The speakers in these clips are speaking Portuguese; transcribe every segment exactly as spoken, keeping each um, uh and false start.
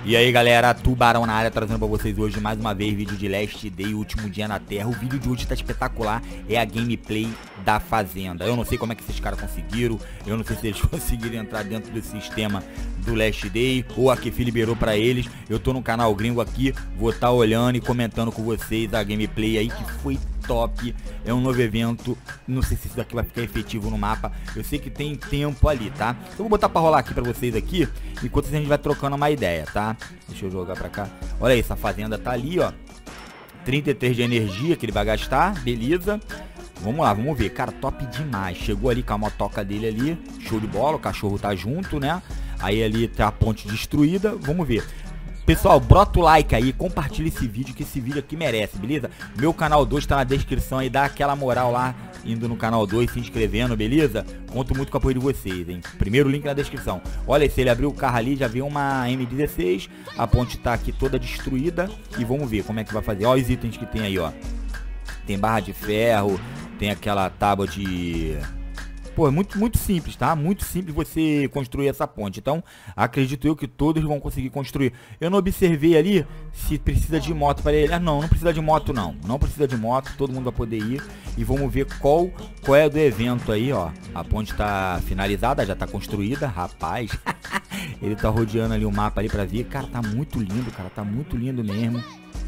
E aí galera, Tubarão na área, trazendo pra vocês hoje mais uma vez vídeo de Last Day, último dia na Terra. O vídeo de hoje tá espetacular, é a gameplay da Fazenda. Eu não sei como é que esses caras conseguiram, eu não sei se eles conseguiram entrar dentro do sistema do Last Day, ou a Kefi liberou pra eles. Eu tô no canal gringo aqui, vou estar tá olhando e comentando com vocês a gameplay aí, que foi top. É um novo evento, não sei se isso daqui vai ficar efetivo no mapa, eu sei que tem tempo ali, tá? Eu vou botar pra rolar aqui pra vocês aqui, enquanto a gente vai trocando uma ideia, tá? Deixa eu jogar pra cá. Olha aí, essa fazenda tá ali, ó. trinta e três de energia que ele vai gastar, beleza. Vamos lá, vamos ver, cara, top demais. Chegou ali com a motoca dele ali, show de bola, o cachorro tá junto, né? Aí ali tá a ponte destruída, vamos ver. Pessoal, brota o like aí, compartilha esse vídeo, que esse vídeo aqui merece, beleza? Meu canal dois tá na descrição aí, dá aquela moral lá, indo no canal dois, se inscrevendo, beleza? Conto muito com o apoio de vocês, hein? Primeiro link na descrição. Olha, se ele abriu o carro ali, já viu uma M dezesseis, a ponte tá aqui toda destruída, e vamos ver como é que vai fazer. Olha os itens que tem aí, ó. Tem barra de ferro, tem aquela tábua de... Pô, é muito, muito simples, tá? Muito simples você construir essa ponte. Então, acredito eu que todos vão conseguir construir. Eu não observei ali se precisa de moto para ele. Ah, não, não precisa de moto, não. Não precisa de moto, todo mundo vai poder ir. E vamos ver qual, qual é do evento aí, ó. A ponte tá finalizada, já tá construída. Rapaz, ele tá rodeando ali o mapa ali pra ver. Cara, tá muito lindo, cara. Tá muito lindo mesmo.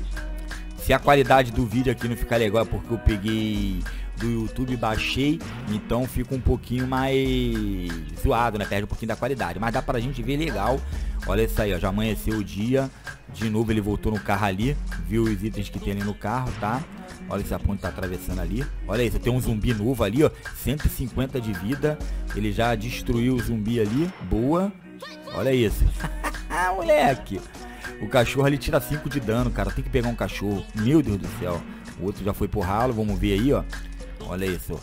Se a qualidade do vídeo aqui não ficar legal é porque eu peguei do YouTube, baixei, então fica um pouquinho mais zoado, né? Perde um pouquinho da qualidade, mas dá pra gente ver legal. Olha isso aí, ó, já amanheceu o dia. De novo ele voltou no carro ali, viu os itens que tem ali no carro, tá? Olha essa ponte tá atravessando ali. Olha isso, tem um zumbi novo ali, ó, cento e cinquenta de vida. Ele já destruiu o zumbi ali, boa. Olha isso. Moleque, o cachorro ali tira cinco de dano, cara. Tem que pegar um cachorro, meu Deus do céu. O outro já foi pro ralo, vamos ver aí, ó. Olha isso.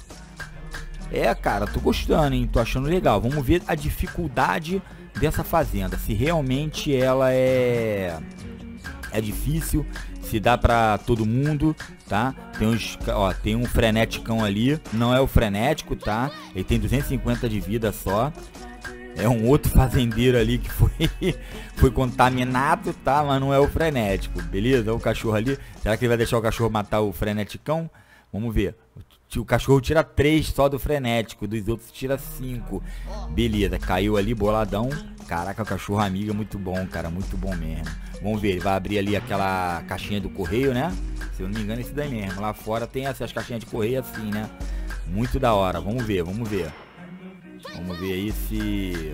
É, cara, tô gostando, hein? Tô achando legal. Vamos ver a dificuldade dessa fazenda. Se realmente ela é... É difícil. Se dá pra todo mundo, tá? Tem, uns, ó, tem um freneticão ali. Não é o frenético, tá? Ele tem duzentos e cinquenta de vida só. É um outro fazendeiro ali que foi, foi contaminado, tá? Mas não é o frenético, beleza? É o cachorro ali. Será que ele vai deixar o cachorro matar o freneticão? Vamos ver. O cachorro tira três só do frenético, dos outros tira cinco. Beleza, caiu ali, boladão. Caraca, o cachorro amigo é muito bom, cara, muito bom mesmo. Vamos ver, ele vai abrir ali aquela caixinha do correio, né? Se eu não me engano, é esse daí mesmo. Lá fora tem essas caixinhas de correio assim, né? Muito da hora, vamos ver, vamos ver. Vamos ver aí se...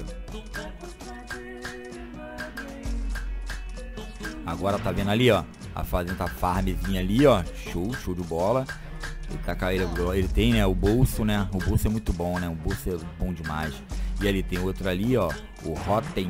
Agora tá vendo ali, ó. A fazenda farmzinha ali, ó. Show, show de bola. Ele, tá, ele, ele tem, né, o bolso, né? O bolso é muito bom, né? O bolso é bom demais. E ali tem outro ali, ó. O Rotten.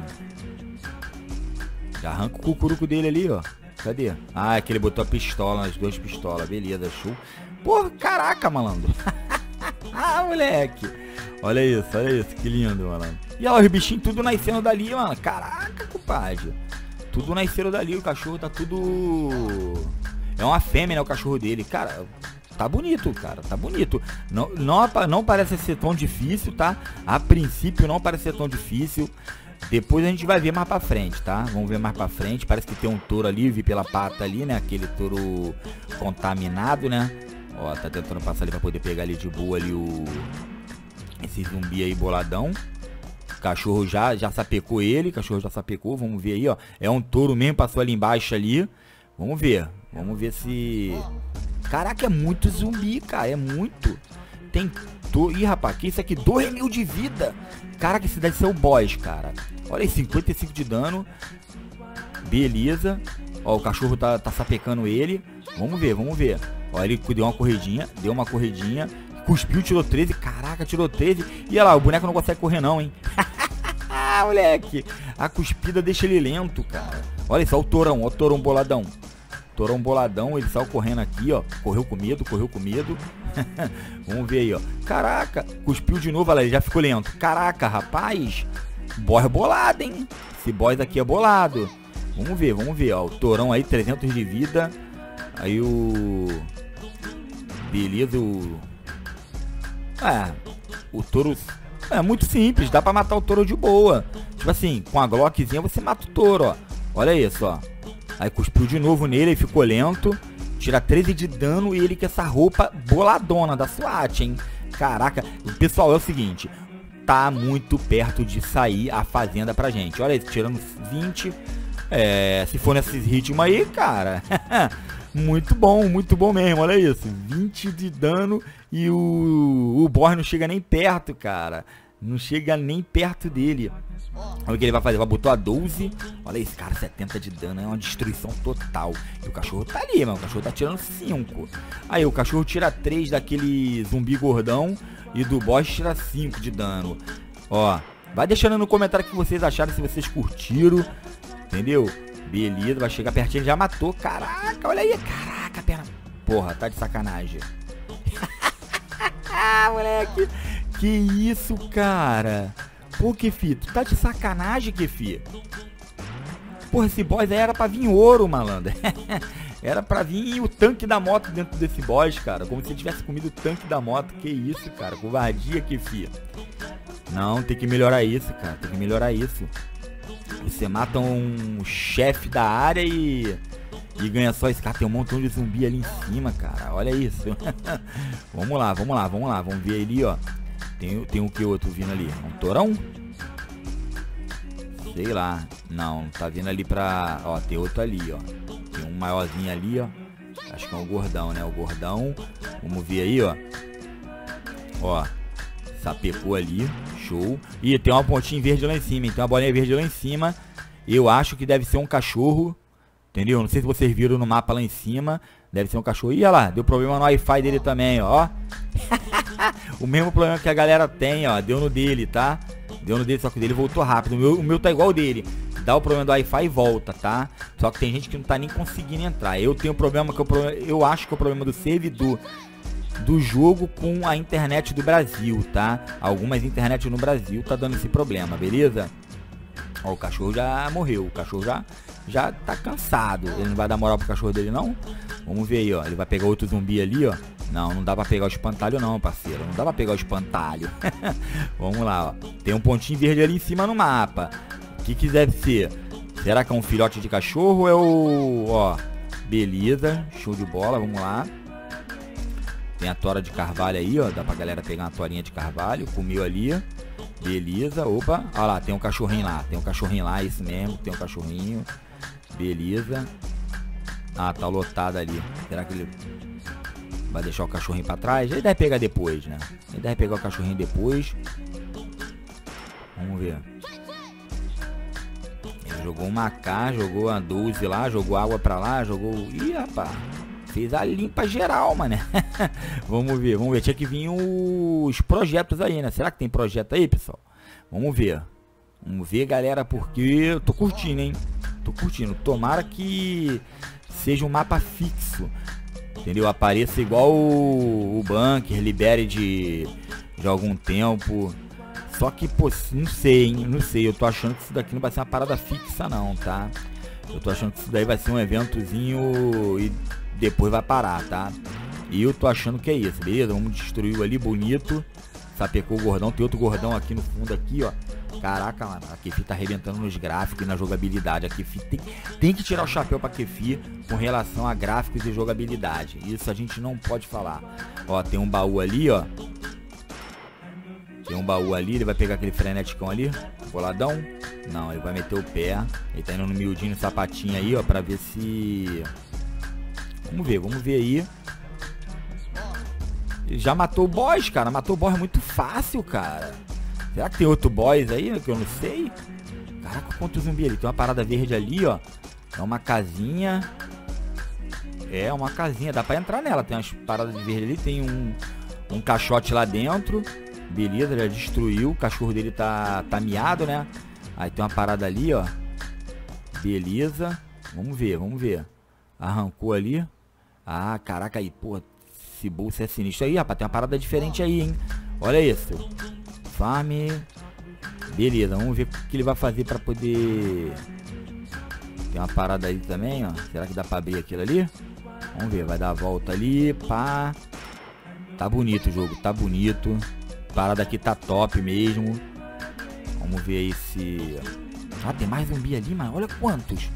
Já arranca o cucuruco dele ali, ó. Cadê? Ah, é que ele botou a pistola, as duas pistolas. Beleza, show. Porra, caraca, malandro. Ah, moleque. Olha isso, olha isso. Que lindo, malandro. E olha os bichinhos tudo nascendo dali, mano. Caraca, compadre. Tudo nasceram dali. O cachorro tá tudo... É uma fêmea, né? O cachorro dele. Cara... Tá bonito, cara, tá bonito. Não, não, não parece ser tão difícil, tá? A princípio não parece ser tão difícil. Depois a gente vai ver mais pra frente, tá? Vamos ver mais pra frente. Parece que tem um touro ali, vi pela pata ali, né? Aquele touro contaminado, né? Ó, tá tentando passar ali pra poder pegar ali de boa ali o... Esse zumbi aí boladão. O cachorro já, já sapecou ele, o cachorro já sapecou. Vamos ver aí, ó. É um touro mesmo, passou ali embaixo ali. Vamos ver, vamos ver se... Caraca, é muito zumbi, cara, é muito. Tem... Do... Ih, rapaz, que isso aqui? dois mil de vida. Caraca, esse deve ser o boss, cara. Olha aí, cinquenta e cinco de dano. Beleza. Ó, o cachorro tá, tá sapecando ele. Vamos ver, vamos ver. Ó, ele deu uma corridinha, deu uma corridinha. Cuspiu, tirou treze. Caraca, tirou treze. E olha lá, o boneco não consegue correr não, hein. Ah, moleque. A cuspida deixa ele lento, cara. Olha só o tourão, ó o tourão boladão. Tourão boladão, ele saiu correndo aqui, ó. Correu com medo, correu com medo. Vamos ver aí, ó. Caraca, cuspiu de novo, olha lá, ele já ficou lento. Caraca, rapaz. Boss bolado, hein. Esse boss aqui é bolado. Vamos ver, vamos ver, ó. O tourão aí, trezentos de vida. Aí o... Beleza, o... É, o touro... É muito simples, dá pra matar o touro de boa. Tipo assim, com a Glockzinha você mata o touro, ó. Olha isso, ó. Aí cuspiu de novo nele e ficou lento. Tira treze de dano e ele com essa roupa boladona da SWAT, hein? Caraca, pessoal, é o seguinte. Tá muito perto de sair a fazenda pra gente. Olha isso, tirando vinte. É, se for nesses ritmos aí, cara. Muito bom, muito bom mesmo, olha isso. vinte de dano e o, o boss não chega nem perto, cara. Não chega nem perto dele. Olha o que ele vai fazer, vai botar a doze. Olha esse cara, setenta de dano, é uma destruição total. E o cachorro tá ali, mano, o cachorro tá tirando cinco. Aí o cachorro tira três daquele zumbi gordão. E do boss tira cinco de dano. Ó, vai deixando no comentário o que vocês acharam, se vocês curtiram. Entendeu? Beleza, vai chegar pertinho, ele já matou. Caraca, olha aí, caraca, perna. Porra, tá de sacanagem. Moleque, que isso, cara. Pô, Kefi, tu tá de sacanagem, Kefi. Porra, esse boss aí era pra vir ouro, malandro. Era pra vir o tanque da moto dentro desse boss, cara. Como se ele tivesse comido o tanque da moto. Que isso, cara. Covardia, Kefi. Não, tem que melhorar isso, cara. Tem que melhorar isso. Você mata um chefe da área e... E ganha só esse cara. Tem um montão de zumbi ali em cima, cara. Olha isso. Vamos lá, vamos lá, vamos lá. Vamos ver ali, ó. Tem, tem um que outro vindo ali? Um torão? Sei lá. Não, tá vindo ali pra... Ó, tem outro ali, ó. Tem um maiorzinho ali, ó. Acho que é o gordão, né? O gordão. Vamos ver aí, ó. Ó. Sapecou ali. Show. Ih, tem uma pontinha verde lá em cima. Tem uma bolinha verde lá em cima. Eu acho que deve ser um cachorro. Entendeu? Não sei se vocês viram no mapa lá em cima. Deve ser um cachorro. Ih, olha lá. Deu problema no Wi-Fi dele também, ó. O mesmo problema que a galera tem, ó. Deu no dele, tá? Deu no dele, só que o dele voltou rápido. O meu, o meu tá igual o dele. Dá o problema do Wi-Fi e volta, tá? Só que tem gente que não tá nem conseguindo entrar. Eu tenho um problema que eu, eu acho que é o problema do servidor do jogo com a internet do Brasil, tá? Algumas internet no Brasil tá dando esse problema, beleza? Ó, o cachorro já morreu. O cachorro já, já tá cansado. Ele não vai dar moral pro cachorro dele, não? Vamos ver aí, ó. Ele vai pegar outro zumbi ali, ó. Não, não dá pra pegar o espantalho não, parceiro. Não dá pra pegar o espantalho. Vamos lá, ó. Tem um pontinho verde ali em cima no mapa. O que que deve ser? Será que é um filhote de cachorro ou é o... Ó, beleza. Show de bola, vamos lá. Tem a tora de carvalho aí, ó. Dá pra galera pegar uma torinha de carvalho. Comeu ali. Beleza, opa. Olha lá, tem um cachorrinho lá. Tem um cachorrinho lá, isso mesmo. Tem um cachorrinho. Beleza. Ah, tá lotado ali. Será que ele vai deixar o cachorrinho pra trás? Ele deve pegar depois, né? Ele deve pegar o cachorrinho depois. Vamos ver. Ele jogou uma K, jogou a doze lá, jogou água pra lá, jogou... Ih, rapaz. Fez a limpa geral, mano. Vamos ver, vamos ver. Tinha que vir os projetos aí, né? Será que tem projeto aí, pessoal? Vamos ver. Vamos ver, galera, porque eu tô curtindo, hein? Tô curtindo. Tomara que seja um mapa fixo. Entendeu? Apareça igual o, o Bunker, libere de, de algum tempo. Só que, pô, não sei, hein? Não sei. Eu tô achando que isso daqui não vai ser uma parada fixa, não, tá? Eu tô achando que isso daí vai ser um eventozinho e depois vai parar, tá? E eu tô achando que é isso, beleza? Vamos destruir ali, bonito. Sapecou o gordão. Tem outro gordão aqui no fundo, aqui, ó. Caraca, mano. A Kefi tá arrebentando nos gráficos e na jogabilidade. A Kefi tem, tem que tirar o chapéu pra Kefi com relação a gráficos e jogabilidade. Isso a gente não pode falar. Ó, tem um baú ali, ó. Tem um baú ali. Ele vai pegar aquele freneticão ali. Boladão. Não, ele vai meter o pé. Ele tá indo no miudinho, no sapatinho aí, ó. Pra ver se... Vamos ver, vamos ver aí. Ele já matou o boss, cara. Matou o boss muito fácil, cara. Será que tem outro boss aí que eu não sei? Caraca, quanto zumbi ali. Tem uma parada verde ali, ó. É uma casinha. É, uma casinha. Dá pra entrar nela. Tem umas paradas de verde ali. Tem um, um caixote lá dentro. Beleza, já destruiu. O cachorro dele tá, tá miado, né? Aí tem uma parada ali, ó. Beleza. Vamos ver, vamos ver. Arrancou ali. Ah, caraca aí, pô. Esse bolso é sinistro aí, rapaz. Tem uma parada diferente aí, hein? Olha isso. Farm. Beleza, vamos ver o que ele vai fazer pra poder... Tem uma parada aí também, ó. Será que dá pra abrir aquilo ali? Vamos ver, vai dar a volta ali. Pá. Tá bonito o jogo, tá bonito. A parada aqui tá top mesmo. Vamos ver aí se... Ah, tem mais zumbi ali, mano. Olha quantos.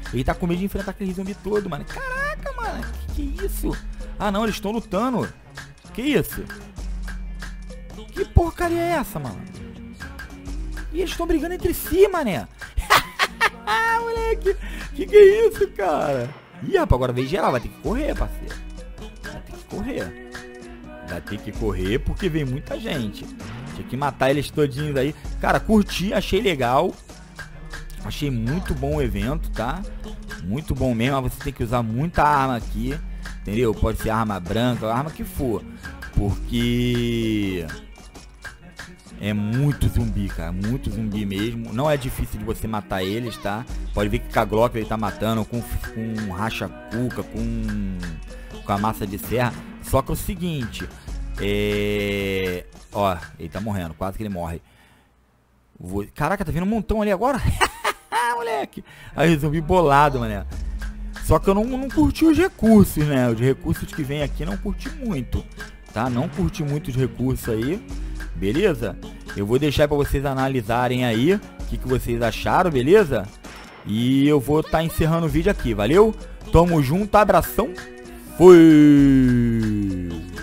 Ele tá com medo de enfrentar aquele zumbi todo, mano. Caraca, mano. Que que é isso? Ah, não, eles estão lutando. Que isso? Que porcaria é essa, mano? E eles estão brigando entre si, mané. Moleque. Que que é isso, cara? Ih, rapaz, agora veio geral. Vai ter que correr, parceiro. Vai ter que correr. Vai ter que correr porque vem muita gente. Tinha que matar eles todinhos aí. Cara, curti, achei legal. Achei muito bom o evento, tá? Muito bom mesmo, mas você tem que usar muita arma aqui. Entendeu? Pode ser arma branca, arma que for. Porque é muito zumbi, cara. Muito zumbi mesmo. Não é difícil de você matar eles, tá? Pode ver que com a Glock ele tá matando. Com, com racha-cuca, com, com a massa de serra. Só que é o seguinte. É... Ó, ele tá morrendo. Quase que ele morre. Vou... Caraca, tá vindo um montão ali agora. Moleque. Aí zumbi bolado, mané. Só que eu não, não curti os recursos, né? Os recursos que vem aqui não curti muito, tá? Não curti muito os recursos aí. Beleza? Eu vou deixar pra vocês analisarem aí o que, que vocês acharam, beleza? E eu vou estar tá encerrando o vídeo aqui, valeu? Tamo junto, abração. Fui!